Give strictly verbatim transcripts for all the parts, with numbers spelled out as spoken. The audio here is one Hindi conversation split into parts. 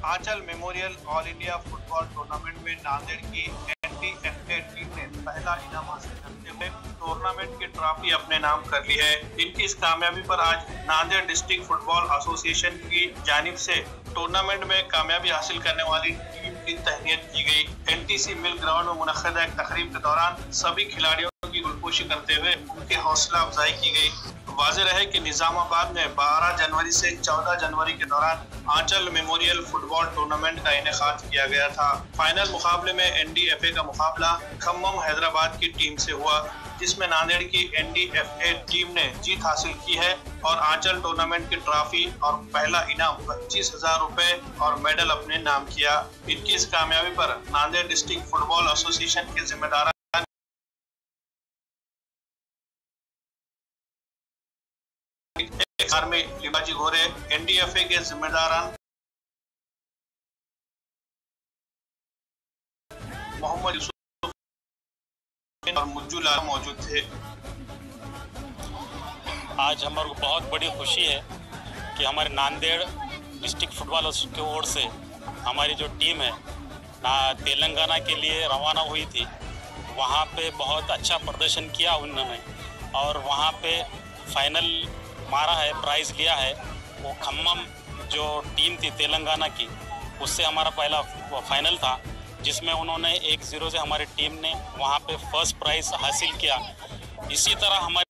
आंचल memorial all India football tournament में नांदेड़ की N D F A team ने पहला इनाम हासिल करते हुए टूर्नामेंट की ट्रॉफी अपने नाम कर ली है। इनकी इस कामयाबी पर आज नांदेड़ डिस्ट्रिक्ट फुटबॉल एसोसिएशन की जानिब से टूर्नामेंट में कामयाबी हासिल करने वाली टीम की तहनीत की गई। N T C mill ground में मुनक्किद एक तकरीब के दौरान सभी खिलाड़ियों की गुलपोशी करते हुए उनकी हौसला अफजाई की गई। वाज़ेह रहे कि निजामाबाद में बारह जनवरी से चौदह जनवरी के दौरान आंचल मेमोरियल फुटबॉल टूर्नामेंट का इनेकाद किया गया था। फाइनल मुकाबले में एन डी एफ ए का मुकाबला खम्मम हैदराबाद की टीम से हुआ, जिसमें नांदेड़ की N D F A team ने जीत हासिल की है और आंचल टूर्नामेंट की ट्रॉफी और पहला इनाम पच्चीस हजार रुपए और मेडल अपने नाम किया। इनकी इस कामयाबी पर नांदेड़ डिस्ट्रिक्ट फुटबॉल एसोसिएशन के जिम्मेदार में लिबाजी घोरे, एन डी एफ ए के जिम्मेदारान मोहम्मद यूसुफ और मुज्जू लाल मौजूद थे। आज हमारे को बहुत बड़ी खुशी है कि हमारे नांदेड़ डिस्ट्रिक्ट फुटबॉल की ओर से हमारी जो टीम है ना तेलंगाना के लिए रवाना हुई थी। वहाँ पे बहुत अच्छा प्रदर्शन किया उन्होंने और वहाँ पे फाइनल मारा है, प्राइज़ लिया है। वो खम्मम जो टीम थी तेलंगाना की, उससे हमारा पहला फाइनल था, जिसमें उन्होंने एक ज़ीरो से हमारी टीम ने वहाँ पे फर्स्ट प्राइज़ हासिल किया। इसी तरह हमारे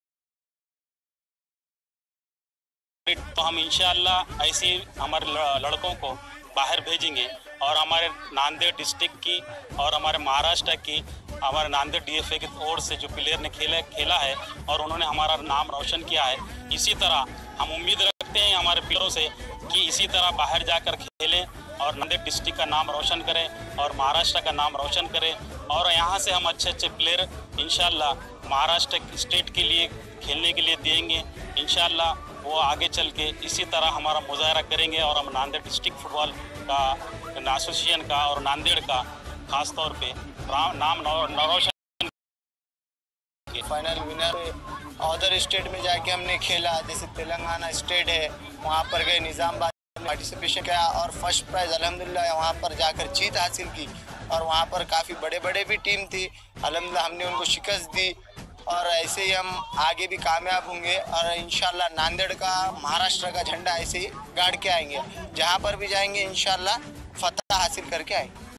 तो हम इंशाअल्लाह ऐसे हमारे लड़कों को बाहर भेजेंगे और हमारे नांदेड़ डिस्ट्रिक्ट की और हमारे महाराष्ट्र की हमारे नांदेड़ डी एफ ए की ओर से जो प्लेयर ने खेला खेला है और उन्होंने हमारा नाम रोशन किया है। इसी तरह हम उम्मीद रखते हैं हमारे प्लेयरों से कि इसी तरह बाहर जाकर खेलें और नांदेड़ डिस्ट्रिक्ट का नाम रोशन करें और महाराष्ट्र का नाम रोशन करें और यहाँ से हम अच्छे अच्छे प्लेयर इंशाअल्लाह महाराष्ट्र स्टेट के लिए खेलने के लिए देंगे। इंशाअल्लाह वो आगे चल के इसी तरह हमारा मुजाहरा करेंगे और हम नांदेड़ डिस्ट्रिक्ट फुटबॉल का एसोसिएशन का और नांदेड़ का खास तौर पे नाम रोशन। फाइनल विनर अदर स्टेट में जाके हमने खेला, जैसे तेलंगाना स्टेट है, वहाँ पर गए, निजामाबाद में पार्टिसिपेशन किया और फर्स्ट प्राइज़ अल्हम्दुलिल्लाह वहाँ पर जाकर जीत हासिल की। और वहाँ पर काफ़ी बड़े बड़े भी टीम थी, अल्हम्दुलिल्लाह हमने उनको शिकस्त दी और ऐसे ही हम आगे भी कामयाब होंगे और इंशाल्लाह नांदेड़ का महाराष्ट्र का झंडा ऐसे ही गाड़ के आएंगे। जहाँ पर भी जाएंगे इंशाल्लाह फतह हासिल करके आएंगे।